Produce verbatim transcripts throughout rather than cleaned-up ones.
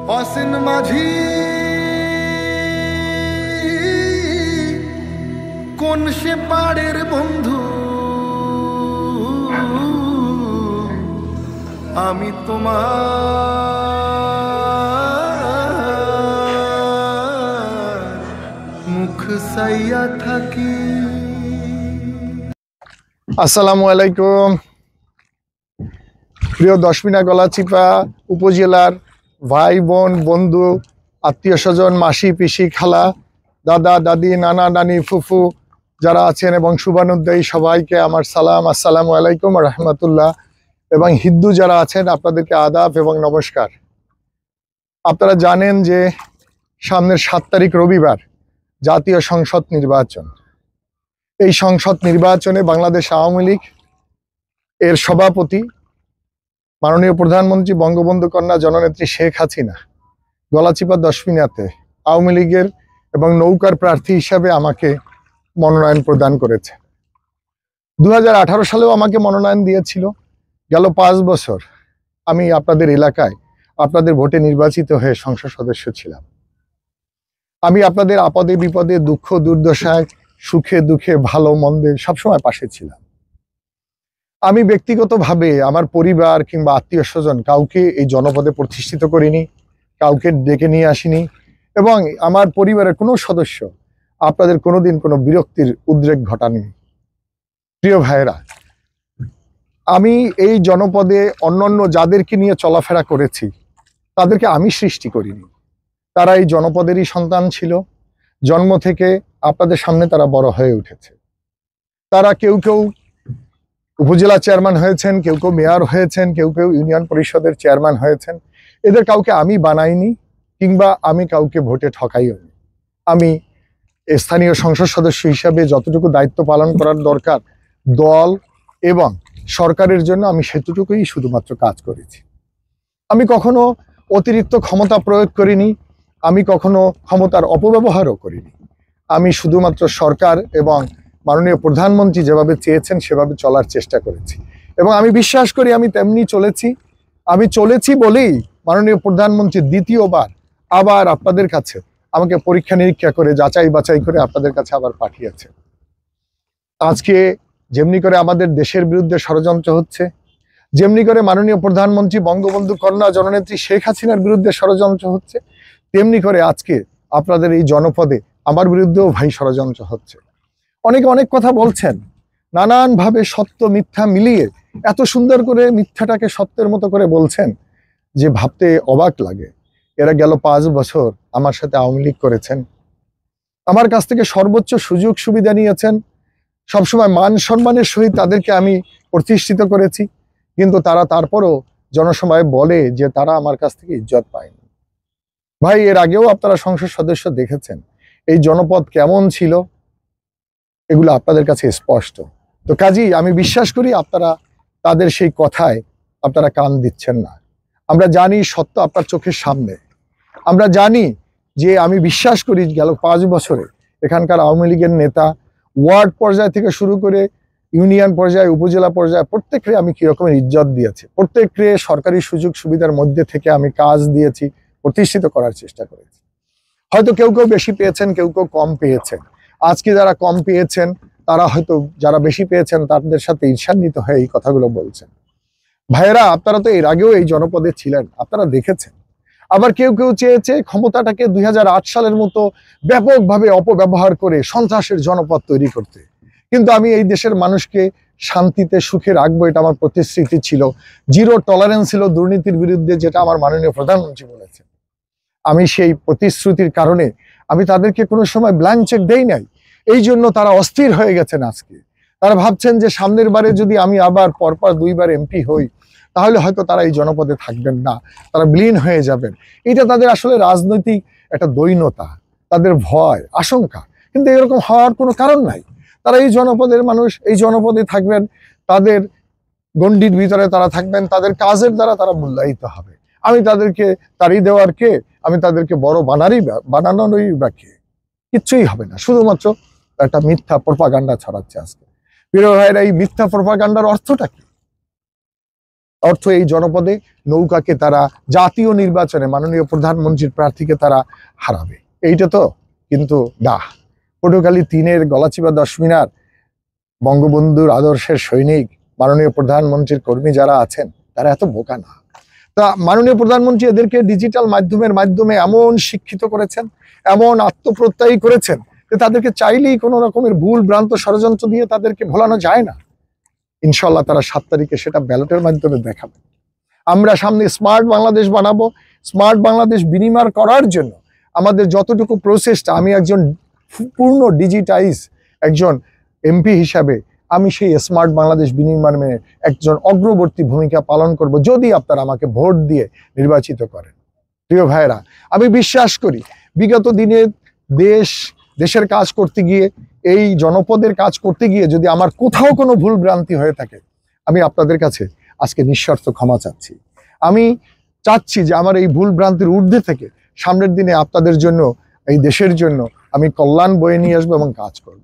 অসীন মাঝি কোন সে পাড়ের বন্ধু, আমি তোমার মুখ সাইয়া থাকি। আসসালামু আলাইকুম প্রিয় দশমিনা গলাচিপা উপজেলার ভাই বোন বন্ধু আত্মীয় স্বজন মাসি পিসি খালা দাদা দাদি নানা নানি ফুফু যারা আছেন এবং শুভানুদ্দায়ী সবাইকে আমার সালাম, আসসালামু আলাইকুম রহমতুল্লাহ। এবং হিন্দু যারা আছেন আপনাদেরকে আদাব এবং নমস্কার। আপনারা জানেন যে সামনের সাত তারিখ রবিবার জাতীয় সংসদ নির্বাচন। এই সংসদ নির্বাচনে বাংলাদেশ আওয়ামী লীগ এর সভাপতি মাননীয় প্রধানমন্ত্রী বঙ্গবন্ধু কন্যা জননেত্রী শেখ হাসিনা গলাচিপা দশমিনাতে আওয়ামী লীগের এবং নৌকার প্রার্থী হিসাবে আমাকে মনোনয়ন প্রদান করেছে। দু হাজার আঠারো সালেও আমাকে মনোনয়ন দিয়েছিল। গেল পাঁচ বছর আমি আপনাদের এলাকায় আপনাদের ভোটে নির্বাচিত হয়ে সংসদ সদস্য ছিলাম। আমি আপনাদের আপদে বিপদে দুঃখ দুর্দশায় সুখে দুঃখে ভালো মন্দে সবসময় পাশে ছিলাম। আমি ব্যক্তিগতভাবে আমার পরিবার কিংবা আত্মীয় স্বজন কাউকে এই জনপদে প্রতিষ্ঠিত করিনি, কাউকে ডেকে নিয়ে আসিনি এবং আমার পরিবারের কোনো সদস্য আপনাদের কোনোদিন কোনো বিরক্তির উদ্রেক ঘটাননি। প্রিয় ভাইয়েরা, আমি এই জনপদে অন্যান্য যাদেরকে নিয়ে চলাফেরা করেছি তাদেরকে আমি সৃষ্টি করিনি। তারা এই জনপদেরই সন্তান ছিল। জন্ম থেকে আপনাদের সামনে তারা বড় হয়ে উঠেছে। তারা কেউ কেউ উপজেলা চেয়ারম্যান হয়েছেন, কেউ কেউ মেয়র হয়েছেন, কেউ কেউ ইউনিয়ন পরিষদের চেয়ারম্যান হয়েছেন। এদের কাউকে আমি বানাইনি কিংবা আমি কাউকে ভোটে ঠকাইও নি। আমি স্থানীয় সংসদ সদস্য হিসাবে যতটুকু দায়িত্ব পালন করার দরকার দল এবং সরকারের জন্য আমি সেটুকুই শুধুমাত্র কাজ করেছি। আমি কখনো অতিরিক্ত ক্ষমতা প্রয়োগ করিনি, আমি কখনো ক্ষমতার অপব্যবহারও করিনি। আমি শুধুমাত্র সরকার এবং মাননীয় প্রধানমন্ত্রী যেভাবে চেয়েছেন সেভাবে চলার চেষ্টা করেছি এবং আমি বিশ্বাস করি আমি তেমনি চলেছি। আমি চলেছি বলেই মাননীয় প্রধানমন্ত্রী দ্বিতীয়বার আবার আপনাদের কাছে আমাকে পরীক্ষা নিরীক্ষা করে যাচাই বাছাই করে আপনাদের কাছে আবার পাঠিয়েছে। আজকে যেমনি করে আমাদের দেশের বিরুদ্ধে ষড়যন্ত্র হচ্ছে, যেমনি করে মাননীয় প্রধানমন্ত্রী বঙ্গবন্ধু কন্যা জননেত্রী শেখ হাসিনার বিরুদ্ধে ষড়যন্ত্র হচ্ছে, তেমনি করে আজকে আপনাদের এই জনপদে আমার বিরুদ্ধেও ভাই ষড়যন্ত্র হচ্ছে। অনেকে অনেক কথা বলছেন, নানানভাবে সত্য মিথ্যা মিলিয়ে এত সুন্দর করে মিথ্যাটাকে সত্যের মতো করে বলছেন যে ভাবতে অবাক লাগে। এরা গেল পাঁচ বছর আমার সাথে আওয়ামী লীগ করেছেন, আমার কাছ থেকে সর্বোচ্চ সুযোগ সুবিধা নিয়েছেন, সবসময় মান সম্মানের সহিত তাদেরকে আমি প্রতিষ্ঠিত করেছি, কিন্তু তারা তারপরও জনসভায় বলে যে তারা আমার কাছ থেকে ইজ্জত পায়নি। ভাই, এর আগেও আপনারা সংসদ সদস্য দেখেছেন এই জনপদ কেমন ছিল, এগুলো আপনাদের কাছে স্পষ্ট। তো কাজেই আমি বিশ্বাস করি আপনারা তাদের সেই কথায় আপনারা কান দিচ্ছেন না। আমরা জানি সত্য আপনার চোখের সামনে। আমরা জানি যে আমি বিশ্বাস করি গেল পাঁচ বছরে এখানকার আওয়ামী লীগের নেতা ওয়ার্ড পর্যায় থেকে শুরু করে ইউনিয়ন পর্যায়ে উপজেলা পর্যায়ে প্রত্যেককে আমি কিরকমের ইজ্জত দিয়েছি, প্রত্যেককে সরকারি সুযোগ সুবিধার মধ্যে থেকে আমি কাজ দিয়েছি, প্রতিষ্ঠিত করার চেষ্টা করেছি। হয়তো কেউ কেউ বেশি পেয়েছেন, কেউ কেউ কম পেয়েছেন। আজকে যারা কম পেয়েছেন তারা হয়তো যারা বেশি পেয়েছেন তাদের সাথে ঈর্ষান্বিত হয়ে এই কথাগুলো বলছেন। ভাইয়েরা, আপনারা তো এর আগেও এই জনপদে ছিলেন, আপনারা দেখেছেন। আবার কেউ কেউ চেয়েছে ক্ষমতাটাকে দুই হাজার আট সালের মতো ব্যাপকভাবে অপব্যবহার করে সন্ত্রাসের জনপদ তৈরি করতে। কিন্তু আমি এই দেশের মানুষকে শান্তিতে সুখে রাখবো, এটা আমার প্রতিশ্রুতি ছিল। জিরো টলারেন্স ছিল দুর্নীতির বিরুদ্ধে, যেটা আমার মাননীয় প্রধানমন্ত্রী বলেছেন। আমি সেই প্রতিশ্রুতির কারণে আমি তাদেরকে কোনো সময় ব্ল্যাঙ্ক চেক দেই নাই। এই জন্য তারা অস্থির হয়ে গেছেন। আজকে তারা ভাবছেন যে সামনের বারে যদি আমি আবার পরপর দুইবার এমপি হই তাহলে হয়তো তারা এই জনপদে থাকবেন না, তারা বিলীন হয়ে যাবেন। এটা তাদের আসলে রাজনৈতিক একটা দৈন্যতা, তাদের ভয় আশঙ্কা, কিন্তু এরকম হওয়ার কোনো কারণ নাই। তারা এই জনপদের মানুষ, এই জনপদে থাকবেন, তাদের গণ্ডির ভিতরে তারা থাকবেন, তাদের কাজের দ্বারা তারা মূল্যায়িত হবে। আমি তাদেরকে তাড়ি দেওয়ার কে, আমি তাদেরকে বড় বানারই বানানোরই বা কে? কিচ্ছুই হবে না, শুধুমাত্র একটা মিথ্যা প্রোপাগান্ডা ছড়াচ্ছে আজকে। প্রিয় ভাইয়েরা, এই মিথ্যা প্রোপাগান্ডার অর্থটা কি? অর্থ এই জনপদে নৌকাকে তারা জাতীয় নির্বাচনে মাননীয় প্রধানমন্ত্রীর প্রার্থীকে তারা হারাবে, এইটা তো কিন্তু না। পটুয়াখালী তিনের গলাচিপা দশ মিনার বঙ্গবন্ধুর আদর্শের সৈনিক মাননীয় প্রধানমন্ত্রীর কর্মী যারা আছেন তারা এত বোকা না। তা মাননীয় প্রধানমন্ত্রী এদেরকে ডিজিটাল মাধ্যমের মাধ্যমে এমন শিক্ষিত করেছেন, এমন আত্মপ্রত্যয়ী করেছেন যে তাদেরকে চাইলেই কোনো রকমের ভুল ভ্রান্ত ষড়যন্ত্র দিয়ে তাদেরকে ভোলানো যায় না। ইনশাল্লাহ তারা সাত তারিখে সেটা ব্যালটের মাধ্যমে দেখাবে। আমরা সামনে স্মার্ট বাংলাদেশ বানাবো। স্মার্ট বাংলাদেশ বিনিময় করার জন্য আমাদের যতটুকু প্রসেসটা, আমি একজন পূর্ণ ডিজিটাইজ একজন এমপি হিসাবে আমি সেই স্মার্ট বাংলাদেশ বিনির্মাণে একজন অগ্রবর্তী ভূমিকা পালন করব, যদি আপনারা আমাকে ভোট দিয়ে নির্বাচিত করেন। প্রিয় ভাইরা, আমি বিশ্বাস করি বিগত দিনে দেশ দেশের কাজ করতে গিয়ে, এই জনপদের কাজ করতে গিয়ে যদি আমার কোথাও কোনো ভুল ভ্রান্তি হয়ে থাকে, আমি আপনাদের কাছে আজকে নিঃস্বার্থ ক্ষমা চাচ্ছি। আমি চাচ্ছি যে আমার এই ভুল ভ্রান্তির ঊর্ধ্বে থেকে সামনের দিনে আপনাদের জন্য, এই দেশের জন্য আমি কল্যাণ বয়ে নিয়ে আসবো এবং কাজ করব।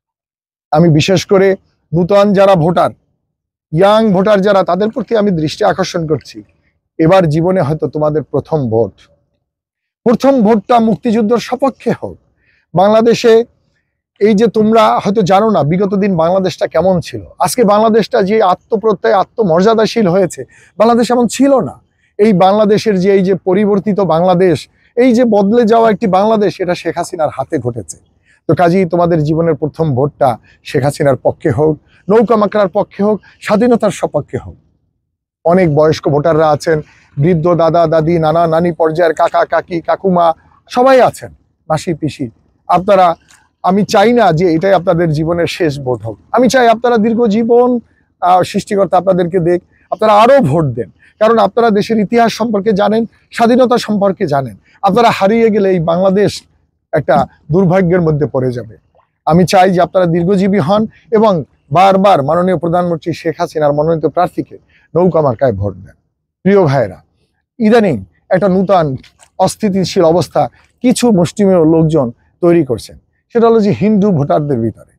আমি বিশেষ করে নূতন যারা ভোটার, ইয়াং ভোটার যারা, তাদের প্রতি আমি দৃষ্টি আকর্ষণ করছি। এবার জীবনে হয়তো তোমাদের প্রথম ভোট, প্রথম ভোটটা মুক্তিযুদ্ধের সপক্ষে হোক। বাংলাদেশে এই যে তোমরা হয়তো জানো না বিগত দিন বাংলাদেশটা কেমন ছিল। আজকে বাংলাদেশটা যে আত্মপ্রত্যয় আত্মমর্যাদাশীল হয়েছে, বাংলাদেশ এমন ছিল না। এই বাংলাদেশের যে এই যে পরিবর্তিত বাংলাদেশ, এই যে বদলে যাওয়া একটি বাংলাদেশ, এটা শেখ হাসিনার হাতে ঘটেছে। তো কাজেই তোমাদের জীবনের প্রথম ভোটটা শেখ হাসিনার পক্ষে হোক, নৌকা মাকড়ার পক্ষে হোক, স্বাধীনতার সপক্ষে হোক। অনেক বয়স্ক ভোটাররা আছেন, বৃদ্ধ দাদা দাদি, নানা নানি পর্যায়ের কাকা কাকি কাকুমা সবাই আছেন, মাসি পিসি। আপনারা, আমি চাই না যে এটাই আপনাদের জীবনের শেষ ভোট হোক। আমি চাই আপনারা দীর্ঘ জীবন সৃষ্টিকর্তা আপনাদেরকে দেখ, আপনারা আরো ভোট দেন। কারণ আপনারা দেশের ইতিহাস সম্পর্কে জানেন, স্বাধীনতা সম্পর্কে জানেন। আপনারা হারিয়ে গেলে এই বাংলাদেশ একটা দুর্ভাগ্যের মধ্যে পড়ে যাবে। আমি চাই যে আপনারা দীর্ঘজীবী হন এবং বারবার মাননীয় প্রধানমন্ত্রী শেখ হাসিনার মনোনীত প্রার্থীকে নৌকা মার্কায় ভোট দেন। প্রিয় ভাইয়েরা, ইদানিং একটা নূতন অস্থিতিশীল অবস্থা কিছু মুষ্টিমেয় লোকজন তৈরি করছেন। সেটা হলো যে হিন্দু ভোটারদের ভিতরে।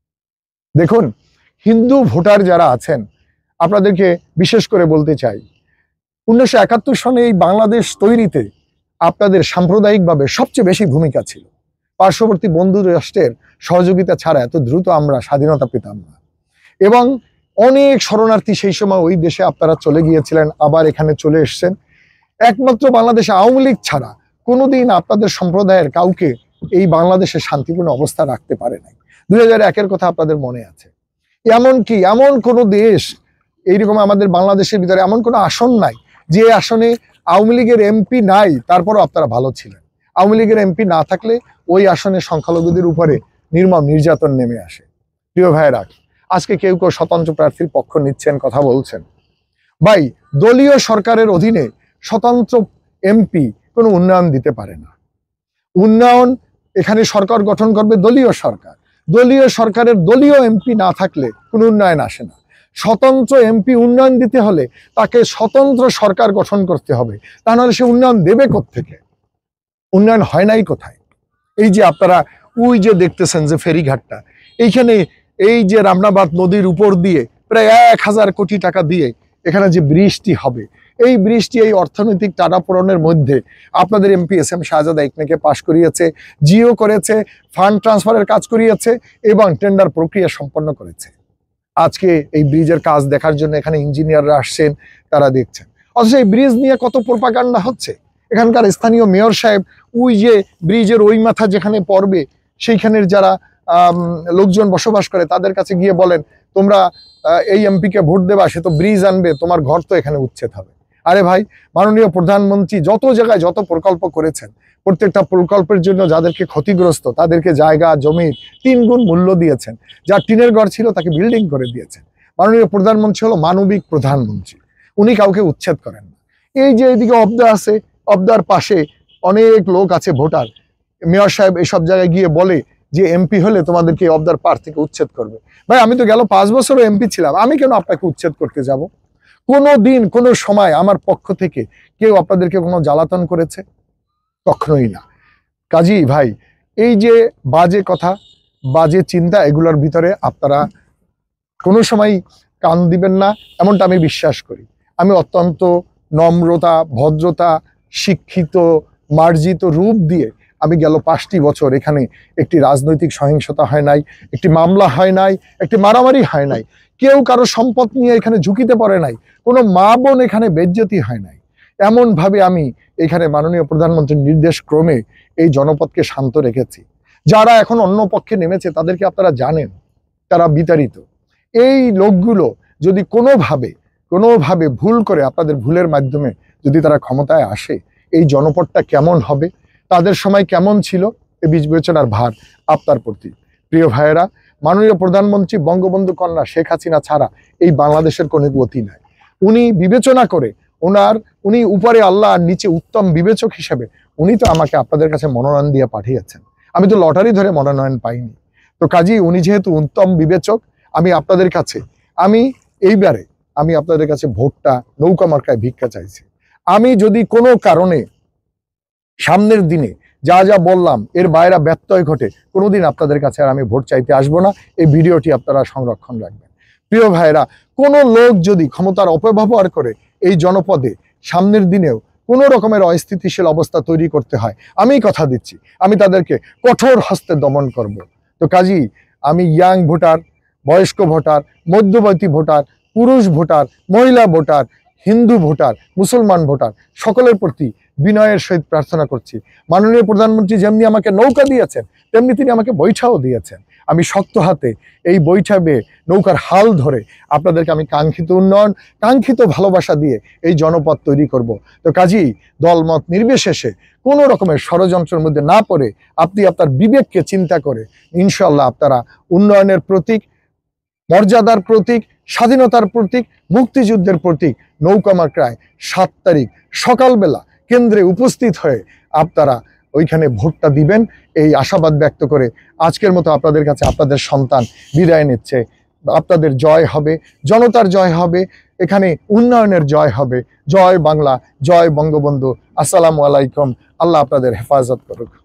দেখুন, হিন্দু ভোটার যারা আছেন, আপনাদেরকে বিশেষ করে বলতে চাই, উনিশশো একাত্তর সনে এই বাংলাদেশ তৈরিতে আপনাদের সাম্প্রদায়িকভাবে সবচেয়ে বেশি ভূমিকা ছিল। পার্শ্ববর্তী বন্ধু রাষ্ট্রের সহযোগিতা ছাড়া এত দ্রুত আমরা স্বাধীনতা পেতাম না। এবং অনেক শরণার্থী সেই সময় ওই দেশে আপনারা চলে গিয়েছিলেন, আবার এখানে চলে এসছেন। একমাত্র বাংলাদেশে আওয়ামী লীগ ছাড়া কোনোদিন আপনাদের সম্প্রদায়ের কাউকে এই বাংলাদেশে শান্তিপূর্ণ অবস্থা রাখতে পারে নাই। দুই হাজার একের কথা আপনাদের মনে আছে। এমনকি এমন কোনো দেশ, এইরকম আমাদের বাংলাদেশের ভিতরে এমন কোনো আসন নাই যে আসনে আওয়ামী লীগের এমপি নাই, তারপরও আপনারা ভালো ছিলেন। আওয়ামী লীগের এমপি না থাকলে ওই আসনে সংখ্যালঘুদের উপরে নির্মম নির্যাতন নেমে আসে। প্রিয় ভাইয়েরা, আজকে কেউ কেউ স্বতন্ত্র প্রার্থীর পক্ষ নিচ্ছেন, কথা বলছেন। ভাই, দলীয় সরকারের অধীনে স্বতন্ত্র এমপি কোনো উন্নয়ন দিতে পারে না। উন্নয়ন এখানে সরকার গঠন করবে দলীয় সরকার। দলীয় সরকারের দলীয় এমপি না থাকলে কোনো উন্নয়ন আসে না। স্বতন্ত্র এমপি উন্নয়ন দিতে হলে তাকে স্বতন্ত্র সরকার গঠন করতে হবে, তা নাহলে সে উন্নয়ন দেবে কোত্থেকে? উন্নয়ন হয় নাই কোথায়? এই যে আপনারা ওই যে দেখতেছেন যে ফেরিঘাটটা, এইখানে এই যে রামনাবাদ নদীর উপর দিয়ে প্রায় এক হাজার কোটি টাকা দিয়ে এখানে যে ব্রিজটি হবে, এই ব্রিজটি এই অর্থনৈতিক টানাপোড়েনের মধ্যে আপনাদের এমপি এস এম শাহজাদা একনেকে পাশ করিয়েছে, জিও করেছে, ফান্ড ট্রান্সফারের কাজ করিয়েছে এবং টেন্ডার প্রক্রিয়া সম্পন্ন করেছে। আজকে এই ব্রিজের কাজ দেখার জন্য এখানে ইঞ্জিনিয়াররা আসছেন, তারা দেখছেন। অথচ এই ব্রিজ নিয়ে কত প্রোপাগান্ডা হচ্ছে। এখানকার স্থানীয় মেয়র সাহেব ওই যে ব্রিজের ওই মাথা যেখানে পড়বে সেইখানের যারা লোকজন বসবাস করে তাদের কাছে গিয়ে বলেন, তোমরা এই এমপিকে ভোট দেবা, সে তো ব্রিজ আনবে, তোমার ঘর তো এখানে উচ্ছেদ হবে। আরে ভাই, মাননীয় প্রধানমন্ত্রী যত জায়গায় যত প্রকল্প করেছেন, প্রত্যেকটা প্রকল্পের জন্য যাদেরকে ক্ষতিগ্রস্ত তাদেরকে জায়গা জমির তিন গুণ মূল্য দিয়েছেন। যার টিনের ঘর ছিল তাকে বিল্ডিং করে দিয়েছেন। মাননীয় প্রধানমন্ত্রী হলো মানবিক প্রধানমন্ত্রী, উনি কাউকে উচ্ছেদ করেন না। এই যে এইদিকে অবদা আছে, অবদার পাশে অনেক লোক আছে ভোটার, মেয়র সাহেব এইসব জায়গায় গিয়ে বলে যে এমপি হলে তোমাদেরকে অবদার পার থেকে উচ্ছেদ করবে। ভাই, আমি তো গেল পাঁচ বছরও এমপি ছিলাম, আমি কেন আপনাকে উচ্ছেদ করতে যাব? কোনো দিন কোনো সময় আমার পক্ষ থেকে কেউ আপনাদেরকে কোনো জ্বালাতন করেছে? কখনোই না। কাজী ভাই, এই যে বাজে কথা, বাজে চিন্তা, এগুলোর ভিতরে আপনারা কোনো সময় কান দিবেন না, এমনটা আমি বিশ্বাস করি। আমি অত্যন্ত নম্রতা, ভদ্রতা, শিক্ষিত, মার্জিত রূপ দিয়ে আমি গেল পাঁচটি বছর এখানে একটি রাজনৈতিক সহিংসতা হয় নাই, একটি মামলা হয় নাই, একটি মারামারি হয় নাই, কেউ কারো সম্পদ নিয়ে এখানে ঝুঁকিতে পড়ে নাই, কোনো মা বোন এখানে বেজ্জতি হয় নাই। এমনভাবে আমি এখানে মাননীয় প্রধানমন্ত্রীর নির্দেশ ক্রমে এই জনপদকে শান্ত রেখেছি। যারা এখন অন্য পক্ষে নেমেছে তাদেরকে আপনারা জানেন, তারা বিতাড়িত। এই লোকগুলো যদি কোনোভাবে কোনোভাবে ভুল করে, আপনাদের ভুলের মাধ্যমে যদি তারা ক্ষমতায় আসে, এই জনপদটা কেমন হবে, তাদের সময় কেমন ছিল, এই বিবেচনার ভার আপনার প্রতি। প্রিয় ভাইয়েরা, মাননীয় প্রধানমন্ত্রী বঙ্গবন্ধু কন্যা শেখ হাসিনা ছাড়া এই বাংলাদেশের কোনো গতি নাই। উনি বিবেচনা করে ওনার উনি উপরে আল্লাহ আর নিচে উত্তম বিবেচক হিসেবে উনি তো আমাকে আপনাদের কাছে মনোনয়ন দিয়ে পাঠিয়েছেন। আমি তো লটারি ধরে মনোনয়ন পাইনি। তো কাজেই উনি যেহেতু উত্তম বিবেচক, আমি আপনাদের কাছে আমি এইবারে আমি আপনাদের কাছে ভোটটা নৌকা মার্কায় ভিক্ষা চাইছি। আমি যদি কোনো কারণে সামনের দিনে যা যা বললাম এর বাইরে ব্যত্যয় ঘটে, কোনোদিন আপনাদের কাছে আর আমি ভোট চাইতে আসবো না। এই ভিডিওটি আপনারা সংরক্ষণ রাখবেন। প্রিয় ভাইয়েরা, কোনো লোক যদি ক্ষমতার অপব্যবহার করে এই জনপদে সামনের দিনেও কোনো রকমের অস্থিতিশীল অবস্থা তৈরি করতে হয়, আমি কথা দিচ্ছি আমি তাদেরকে কঠোর হস্তে দমন করব। তো কাজেই আমি ইয়াং ভোটার, বয়স্ক ভোটার, মধ্যবর্তী ভোটার, পুরুষ ভোটার, মহিলা ভোটার, হিন্দু ভোটার, মুসলমান ভোটার সকলের প্রতি বিনয়ের সহিত প্রার্থনা করছি, মাননীয় প্রধানমন্ত্রী যেমনি আমাকে নৌকা দিয়েছেন তেমনি তিনি আমাকে বৈঠাও দিয়েছেন। আমি শক্ত হাতে এই বৈঠা বেয়ে নৌকার হাল ধরে আপনাদেরকে আমি কাঙ্ক্ষিত উন্নয়ন, কাঙ্ক্ষিত ভালোবাসা দিয়ে এই জনপদ তৈরি করব। তো কাজেই দলমত নির্বিশেষে কোনো রকমের ষড়যন্ত্রের মধ্যে না পড়ে আপনি আপনার বিবেককে চিন্তা করে ইনশাল্লাহ আপনারা উন্নয়নের প্রতীক, মর্যাদার প্রতীক, স্বাধীনতার প্রতীক, মুক্তিযুদ্ধের প্রতীক নৌকা মার্কায় সাত তারিখ সকালবেলা কেন্দ্রে উপস্থিত হয়ে আপনারা ওইখানে ভোটটা দিবেন, এই আশাবাদ ব্যক্ত করে আজকের মতো আপনাদের কাছে আপনাদের সন্তান বিদায় নিচ্ছে। আপনাদের জয় হবে, জনতার জয় হবে, এখানে উন্নয়নের জয় হবে। জয় বাংলা, জয় বঙ্গবন্ধু। আসসালামু আলাইকুম। আল্লাহ আপনাদের হেফাজত করুক।